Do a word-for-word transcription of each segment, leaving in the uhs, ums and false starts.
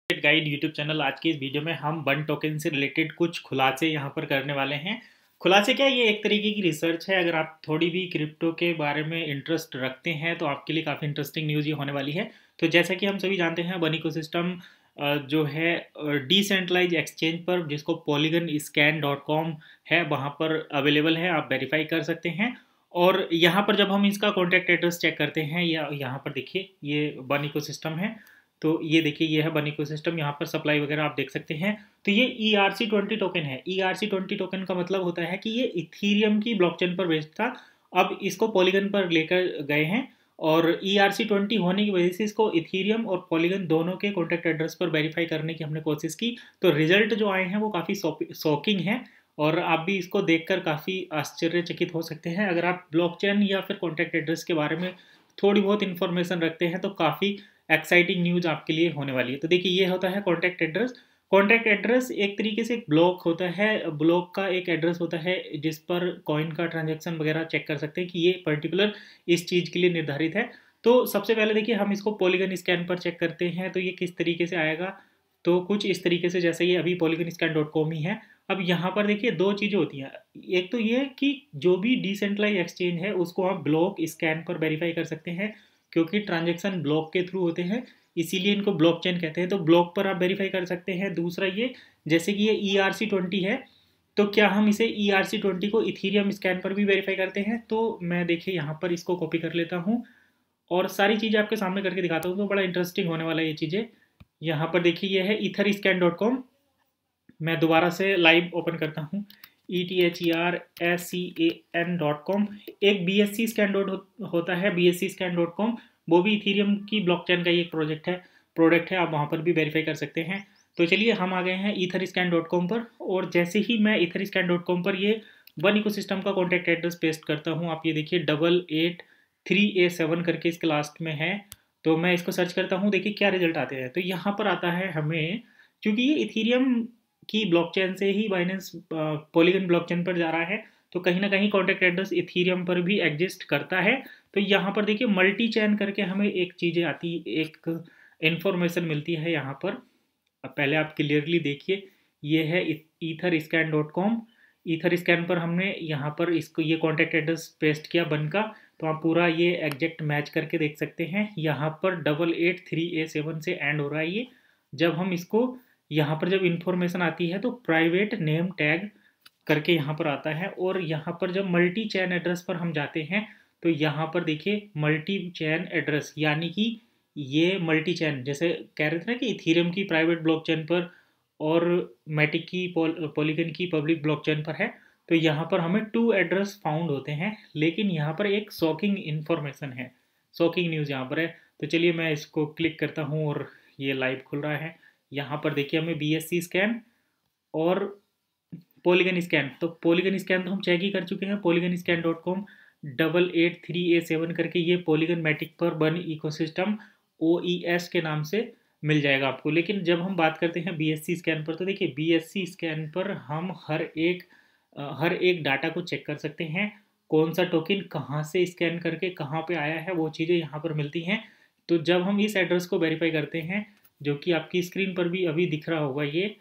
Guide YouTube channel. आज की इस वीडियो में हम बन टोकन से रिलेटेड कुछ खुलासे यहाँ पर करने वाले हैं। खुलासे क्या, ये एक तरीके की रिसर्च है। अगर आप थोड़ी भी क्रिप्टो के बारे में इंटरेस्ट रखते हैं तो आपके लिए काफ़ी इंटरेस्टिंग न्यूज़ ये होने वाली है। तो जैसा कि हम सभी जानते हैं, बन इकोसिस्टम जो है डिसेंट्रलाइज एक्सचेंज पर, जिसको पॉलीगन स्कैन डॉट कॉम है, वहाँ पर अवेलेबल है, आप वेरीफाई कर सकते हैं। और यहाँ पर जब हम इसका कॉन्टैक्ट एड्रेस चेक करते हैं, या यहाँ पर देखिए ये बन इकोसिस्टम है, तो ये देखिए ये है बन इकोसिस्टम। यहाँ पर सप्लाई वगैरह आप देख सकते हैं। तो ये E R C twenty token है। E R C twenty token का मतलब होता है कि ये इथीरियम की ब्लॉकचेन पर बेस्ड था, अब इसको पॉलीगन पर लेकर गए हैं। और ई आर सी ट्वेंटी होने की वजह से इसको इथीरियम और पॉलीगन दोनों के कॉन्टैक्ट एड्रेस पर वेरीफाई करने की हमने कोशिश की। तो रिजल्ट जो आए हैं वो काफ़ी शॉकिंग है, और आप भी इसको देखकर काफ़ी आश्चर्यचकित हो सकते हैं। अगर आप ब्लॉकचेन या फिर कॉन्टैक्ट एड्रेस के बारे में थोड़ी बहुत इन्फॉर्मेशन रखते हैं तो काफ़ी एक्साइटिंग न्यूज़ आपके लिए होने वाली है। तो देखिए ये होता है कॉन्टैक्ट एड्रेस। कॉन्टैक्ट एड्रेस एक तरीके से एक ब्लॉक होता है, ब्लॉक का एक एड्रेस होता है जिस पर कॉइन का ट्रांजैक्शन वगैरह चेक कर सकते हैं कि ये पर्टिकुलर इस चीज़ के लिए निर्धारित है। तो सबसे पहले देखिए हम इसको पॉलीगन स्कैन पर चेक करते हैं तो ये किस तरीके से आएगा। तो कुछ इस तरीके से, जैसे ये अभी पॉलीगन स्कैन डॉट कॉम ही है। अब यहाँ पर देखिए दो चीज़ें होती हैं। एक तो ये कि जो भी डिसेंट्रलाइज एक्सचेंज है उसको आप ब्लॉक स्कैन पर वेरीफाई कर सकते हैं, क्योंकि ट्रांजैक्शन ब्लॉक के थ्रू होते हैं, इसीलिए इनको ब्लॉकचेन कहते हैं। तो ब्लॉक पर आप वेरीफाई कर सकते हैं। दूसरा ये, जैसे कि ये ई आर सी ट्वेंटी है, तो क्या हम इसे ई आर सी ट्वेंटी को इथीरियम स्कैन पर भी वेरीफाई करते हैं। तो मैं देखिए यहाँ पर इसको कॉपी कर लेता हूँ और सारी चीज़ें आपके सामने करके दिखाता हूँ। तो बड़ा इंटरेस्टिंग होने वाला है ये चीज़ें। यहाँ पर देखिए ये है ईथर स्कैन डॉट कॉम। मैं दोबारा से लाइव ओपन करता हूँ, E T H E R S C A N dot com. एक B S C scan dot होता है, B S C scan dot com, वो भी इथीरियम की ब्लॉकचेन का ही एक प्रोजेक्ट है प्रोडक्ट है आप वहाँ पर भी वेरीफाई कर सकते हैं। तो चलिए हम आ गए हैं ईथर स्कैन डॉट कॉम पर, और जैसे ही मैं ईथर स्कैन डॉट कॉम पर ये वन इकोसिस्टम का कॉन्टैक्ट एड्रेस पेस्ट करता हूँ, आप ये देखिए double eight three A seven करके इसके लास्ट में है। तो मैं इसको सर्च करता हूँ, देखिए क्या रिजल्ट आते हैं। तो यहाँ पर आता है हमें, क्योंकि ये इथीरियम की ब्लॉकचेन से ही बाइनेंस पॉलीगन ब्लॉकचेन पर जा रहा है, तो कहीं ना कहीं कॉन्टैक्ट एड्रेस इथीरियम पर भी एग्जिस्ट करता है। तो यहाँ पर देखिए मल्टी चैन करके हमें एक चीज़ें आती, एक इन्फॉर्मेशन मिलती है यहाँ पर। अब पहले आप क्लियरली देखिए, ये है ether scan dot com. Ether scan पर हमने यहाँ पर इसको ये कॉन्टैक्ट एड्रेस पेस्ट किया बन का, तो आप पूरा ये एग्जैक्ट मैच करके देख सकते हैं। यहाँ पर double eight three A seven से एंड हो रहा है ये। जब हम इसको यहाँ पर जब इन्फॉर्मेशन आती है तो प्राइवेट नेम टैग करके यहाँ पर आता है, और यहाँ पर जब मल्टी चैन एड्रेस पर हम जाते हैं तो यहाँ पर देखिए मल्टी चैन एड्रेस, यानी कि ये मल्टी चैन, जैसे कह रहे थे ना कि इथीरियम की प्राइवेट ब्लॉकचेन पर और मैटिक की पॉलीगन की पब्लिक ब्लॉकचेन पर है, तो यहाँ पर हमें टू एड्रेस फाउंड होते हैं। लेकिन यहाँ पर एक शॉकिंग इन्फॉर्मेशन है, शॉकिंग न्यूज़ यहाँ पर है। तो चलिए मैं इसको क्लिक करता हूँ और ये लाइव खुल रहा है। यहाँ पर देखिए हमें बी एस सी स्कैन और पॉलीगन स्कैन, तो पॉलीगन स्कैन तो हम चेक ही कर चुके हैं, Polygon scan dot com double eight three A seven करके ये पॉलीगन मैटिक पर बन इकोसिस्टम ओ ई एस के नाम से मिल जाएगा आपको। लेकिन जब हम बात करते हैं बी एस सी स्कैन पर, तो देखिए बी एस सी स्कैन पर हम हर एक हर एक डाटा को चेक कर सकते हैं, कौन सा टोकन कहाँ से स्कैन करके कहाँ पे आया है, वो चीज़ें यहाँ पर मिलती हैं। तो जब हम इस एड्रेस को वेरीफाई करते हैं, जो कि आपकी स्क्रीन पर भी अभी दिख रहा होगा, ये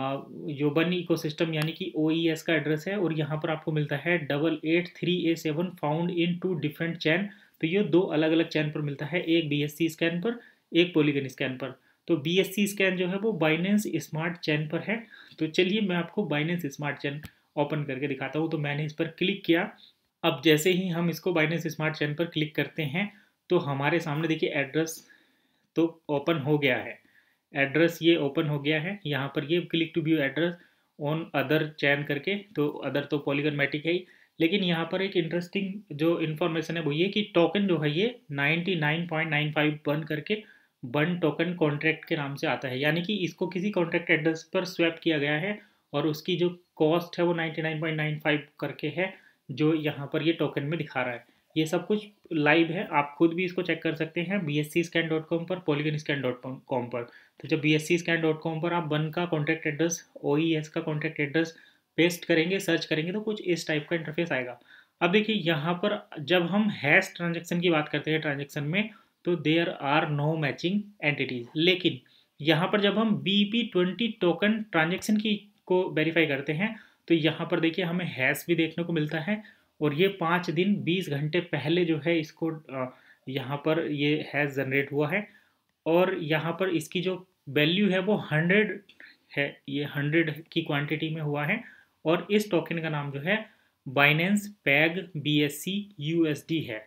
जो बन इकोसिस्टम यानी कि ओ ई एस का एड्रेस है, और यहाँ पर आपको मिलता है double eight three A seven found in two different chain. तो ये दो अलग अलग चैन पर मिलता है, एक बी एस सी स्कैन पर, एक पॉलीगन स्कैन पर। तो बी एस सी स्कैन जो है वो बाइनेंस स्मार्ट चैन पर है। तो चलिए मैं आपको बाइनेंस स्मार्ट चैन ओपन करके दिखाता हूँ। तो मैंने इस पर क्लिक किया। अब जैसे ही हम इसको बाइनेंस स्मार्ट चैन पर क्लिक करते हैं तो हमारे सामने देखिए एड्रेस तो ओपन हो गया है, एड्रेस ये ओपन हो गया है। यहाँ पर ये click to view address on other chain करके, तो अदर तो पॉलीगन मैटिक है ही। लेकिन यहाँ पर एक इंटरेस्टिंग जो इन्फॉर्मेशन है वो ये कि टोकन जो है ये ninety nine point nine five one करके बन टोकन कॉन्ट्रैक्ट के नाम से आता है, यानी कि इसको किसी कॉन्ट्रैक्ट एड्रेस पर स्वैप किया गया है, और उसकी जो कॉस्ट है वो ninety nine point nine five करके है, जो यहाँ पर ये टोकन में दिखा रहा है। ये सब कुछ लाइव है, आप खुद भी इसको चेक कर सकते हैं B S C scan dot com पर, पॉलीगन स्कैन डॉट कॉम पर। तो जब B S C scan dot com पर आप बन का contact address, O E S का कॉन्टैक्ट एड्रेस पेस्ट करेंगे, सर्च करेंगे, तो कुछ इस टाइप का इंटरफेस आएगा। अब देखिए यहाँ पर जब हम हैश ट्रांजेक्शन की बात करते हैं ट्रांजेक्शन में, तो there are no matching entities. लेकिन यहाँ पर जब हम B P twenty token transaction की को वेरीफाई करते हैं तो यहाँ पर देखिए हमें हैश भी देखने को मिलता है, और ये पाँच दिन बीस घंटे पहले जो है इसको यहाँ पर ये हैश जनरेट हुआ है, और यहाँ पर इसकी जो वैल्यू है वो हंड्रेड है, ये हंड्रेड की क्वांटिटी में हुआ है, और इस टोकन का नाम जो है Binance peg B S C U S D है।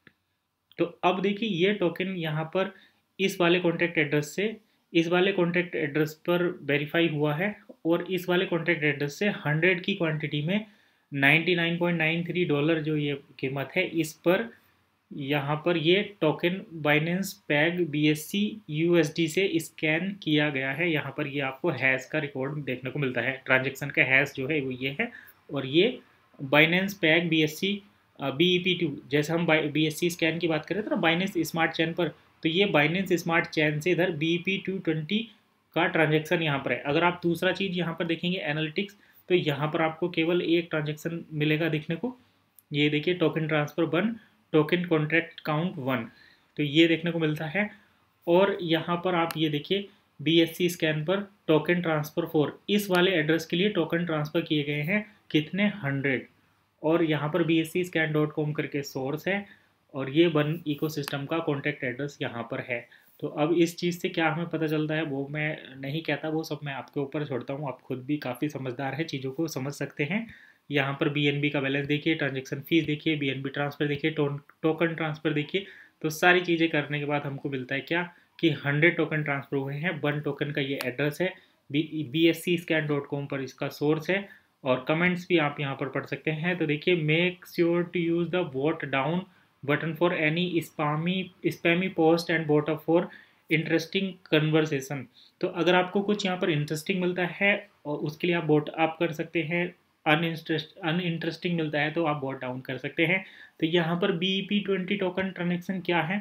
तो अब देखिए ये टोकन यहाँ पर इस वाले कॉन्टैक्ट एड्रेस से इस वाले कॉन्टैक्ट एड्रेस पर वेरीफाई हुआ है, और इस वाले कॉन्टैक्ट एड्रेस से हंड्रेड की क्वांटिटी में ninety nine point nine three dollar जो ये कीमत है इस पर यहाँ पर ये token Binance peg B S C U S D से स्कैन किया गया है। यहाँ पर ये आपको हैश का रिकॉर्ड देखने को मिलता है, ट्रांजेक्शन का हैश जो है वो ये है, और ये Binance peg B S C B E P two, जैसे हम बी एस सी स्कैन की बात करें तो ना बाइनेंस स्मार्ट चैन पर, तो ये बाइनेंस स्मार्ट चैन से इधर B E P two twenty का ट्रांजेक्शन यहाँ पर है। अगर आप दूसरा चीज़ यहाँ पर देखेंगे एनालिटिक्स, तो यहाँ पर आपको केवल एक ट्रांजेक्शन मिलेगा देखने को, ये देखिए token transfer one, token contract count one, तो ये देखने को मिलता है। और यहाँ पर आप ये देखिए बी एस सी स्कैन पर टोकन ट्रांसफर फोर, इस वाले एड्रेस के लिए टोकन ट्रांसफ़र किए गए हैं कितने, हंड्रेड, और यहाँ पर B S C scan dot com करके सोर्स है, और ये वन इकोसिस्टम का कॉन्टैक्ट एड्रेस यहाँ पर है। तो अब इस चीज़ से क्या हमें पता चलता है वो मैं नहीं कहता, वो सब मैं आपके ऊपर छोड़ता हूँ, आप खुद भी काफ़ी समझदार है, चीज़ों को समझ सकते हैं। यहाँ पर बी एन बी का बैलेंस देखिए, ट्रांजेक्शन फीस देखिए, बी एन बी ट्रांसफ़र देखिए, टो, टोकन ट्रांसफ़र देखिए, तो सारी चीज़ें करने के बाद हमको मिलता है क्या कि हंड्रेड टोकन ट्रांसफ़र हुए हैं। वन टोकन का ये एड्रेस है, B B S C scan dot com पर इसका सोर्स है, और कमेंट्स भी आप यहाँ पर पढ़ सकते हैं। तो देखिए make sure to use the vote down button for any spammy spammy post and vote up for interesting conversation. तो अगर आपको कुछ यहाँ पर इंटरेस्टिंग मिलता है और उसके लिए आप वोट अप कर सकते हैं, अनइंटरेस्ट अनइंटरेस्टिंग मिलता है तो आप वोट डाउन कर सकते हैं। तो यहाँ पर B E P twenty token transaction क्या है,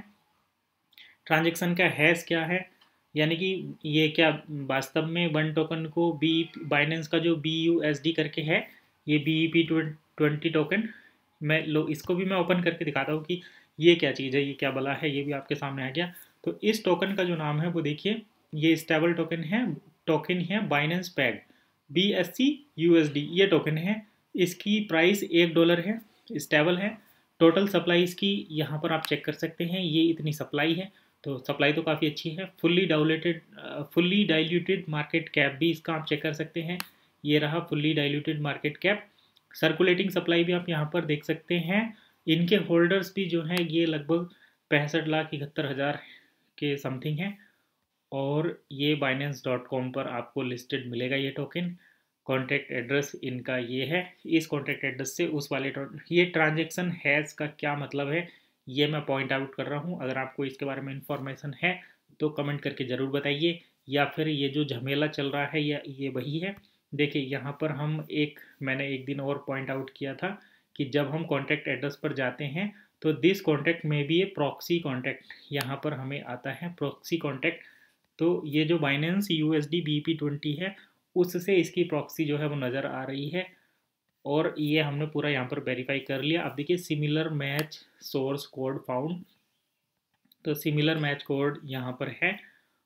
ट्रांजेक्शन का हैश क्या है, यानी कि ये क्या वास्तव में वन टोकन को बी बाइनेंस का जो बी यू एस डी करके है, ये B E P twenty token, मैं लो इसको भी मैं ओपन करके दिखाता हूँ कि ये क्या चीज़ है, ये क्या बला है, ये भी आपके सामने आ गया। तो इस टोकन का जो नाम है वो देखिए, ये स्टेबल टोकन है, टोकन है Binance peg B S C U S D, ये टोकन है, इसकी प्राइस एक डॉलर है, स्टेबल है। टोटल सप्लाई इसकी यहाँ पर आप चेक कर सकते हैं, ये इतनी सप्लाई है, तो सप्लाई तो काफ़ी अच्छी है। Fully diluted fully diluted market cap भी इसका आप चेक कर सकते हैं, ये रहा fully diluted market cap. Circulating supply भी आप यहाँ पर देख सकते हैं। इनके होल्डर्स भी जो हैं ये लगभग पैंसठ लाख इकहत्तर हज़ार के समथिंग है, और ये बाइनेंस डॉट कॉम पर आपको लिस्टेड मिलेगा ये टोकन। कॉन्टैक्ट एड्रेस इनका ये है, इस कॉन्टैक्ट एड्रेस से उस वाले ये ट्रांजेक्शन हैश का क्या मतलब है ये मैं पॉइंट आउट कर रहा हूँ। अगर आपको इसके बारे में इंफॉर्मेशन है तो कमेंट करके ज़रूर बताइए, या फिर ये जो झमेला चल रहा है या ये वही है। देखिए यहाँ पर हम एक मैंने एक दिन और पॉइंट आउट किया था कि जब हम कॉन्टैक्ट एड्रेस पर जाते हैं तो दिस कॉन्टैक्ट में भी ये प्रॉक्सी कॉन्टैक्ट यहाँ पर हमें आता है, प्रॉक्सी कॉन्टैक्ट। तो ये जो Binance U S D B P twenty है उससे इसकी प्रॉक्सी जो है वो नज़र आ रही है, और ये हमने पूरा यहाँ पर वेरीफाई कर लिया। अब देखिए similar match source code found, तो सिमिलर मैच कोड यहाँ पर है,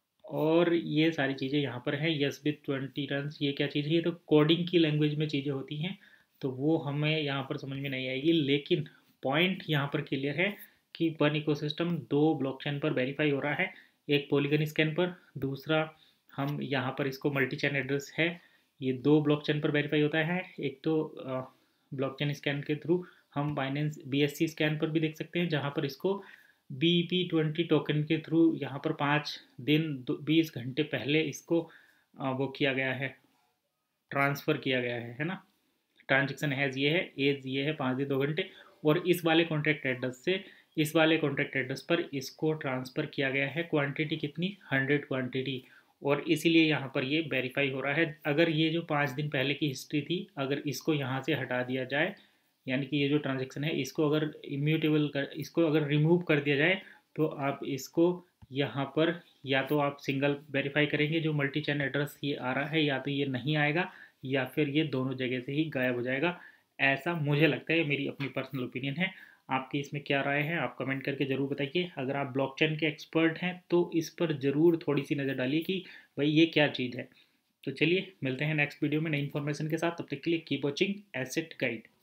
और ये सारी चीज़ें यहाँ पर हैं। यस विथ ट्वेंटी रन, ये क्या चीज़ है, ये तो कोडिंग की लैंग्वेज में चीज़ें होती हैं तो वो हमें यहाँ पर समझ में नहीं आएगी, लेकिन पॉइंट यहाँ पर क्लियर है कि वन इकोसिस्टम दो ब्लॉकचेन पर वेरीफाई हो रहा है, एक पॉलीगन स्कैन पर, दूसरा हम यहाँ पर इसको मल्टी चेन एड्रेस है, ये दो ब्लॉकचेन पर वेरीफाई होता है। एक तो ब्लॉकचेन स्कैन के थ्रू हम Binance B S C scan पर भी देख सकते हैं, जहाँ पर इसको बी पी ट्वेंटी टोकन के थ्रू यहाँ पर पाँच दिन बीस घंटे पहले इसको वो किया गया है, ट्रांसफ़र किया गया है है ना। ट्रांजेक्शन हैज़ ये है, एज ये है पाँच दिन दो घंटे, और इस वाले कॉन्टैक्ट एड्रेस से इस वाले कॉन्टैक्ट एड्रेस पर इसको ट्रांसफ़र किया गया है। क्वांटिटी कितनी, हंड्रेड क्वांटिटी, और इसीलिए यहाँ पर ये वेरीफाई हो रहा है। अगर ये जो पाँच दिन पहले की हिस्ट्री थी अगर इसको यहाँ से हटा दिया जाए, यानी कि ये जो ट्रांजेक्शन है इसको अगर इम्यूटेबल कर इसको अगर रिमूव कर दिया जाए तो आप इसको यहाँ पर या तो आप सिंगल वेरीफाई करेंगे जो मल्टी चैन एड्रेस ये आ रहा है, या तो ये नहीं आएगा, या फिर ये दोनों जगह से ही गायब हो जाएगा। ऐसा मुझे लगता है, मेरी अपनी पर्सनल ओपिनियन है। आपकी इसमें क्या राय है, आप कमेंट करके ज़रूर बताइए। अगर आप ब्लॉकचेन के एक्सपर्ट हैं तो इस पर ज़रूर थोड़ी सी नज़र डालिए कि भाई ये क्या चीज़ है। तो चलिए मिलते हैं नेक्स्ट वीडियो में नई इन्फॉर्मेशन के साथ। तब तक के लिए कीप वॉचिंग एसेट गाइड।